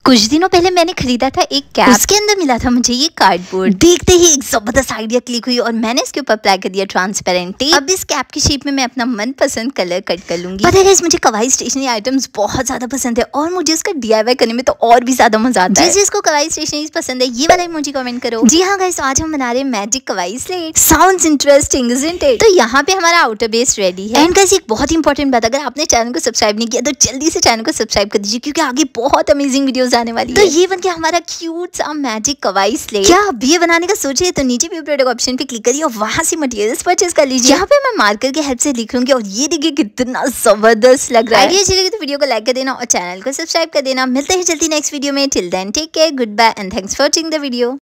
कुछ दिनों पहले मैंने खरीदा था एक कैप, उसके अंदर मिला था मुझे ये कार्डबोर्ड। देखते ही एक जबरदस्त आइडिया क्लिक हुई और मैंने इसके ऊपर अप्लाई कर दिया ट्रांसपेरेंटली। अब इस कैप की शेप में मैं अपना मनपसंद कलर कट कर लूंगी। पता है गाइस, मुझे कवाई स्टेशनरी आइटम्स बहुत ज्यादा पसंद है और मुझे उसका DIY करने में तो और भी ज्यादा मजा आता है। जिसको कवाई स्टेशनरी पसंद है ये वाला इमोजी कमेंट करो। जी हाँ गाइस, आज हम बना रहे हैं मैजिक कवाई slate. Sounds interesting isn't it? तो यहाँ पे हमारा आउटर बेस रेडी है। एंड गाइस, एक बहुत इंपॉर्टेंट बात, अगर आपने चैनल को सब्सक्राइब नहीं किया तो जल्दी से चैनल को सब्सक्राइब कर दीजिए क्योंकि आगे बहुत अमेजिंग वीडियोस आने वाली है। तो ये कि हमारा क्यूट सा मैजिक कवाई स्लेट। क्या आप भी ये बनाने का सोचे तो नीचे व्यू प्रोडक्ट ऑप्शन पे क्लिक करिए और वहां से मटेरियल्स परचेज कर लीजिए। यहाँ पे मैं मार्कर के हेल्प से लिख लूंगी और ये देखिए कितना जबरदस्त लग रहा है। आइडिया अच्छी लगे तो वीडियो को लाइक कर देना और चैनल को सब्सक्राइब कर देना। मिलते हैं जल्दी नेक्स्ट वीडियो में। Till then take care, goodbye and thanks for watching the video.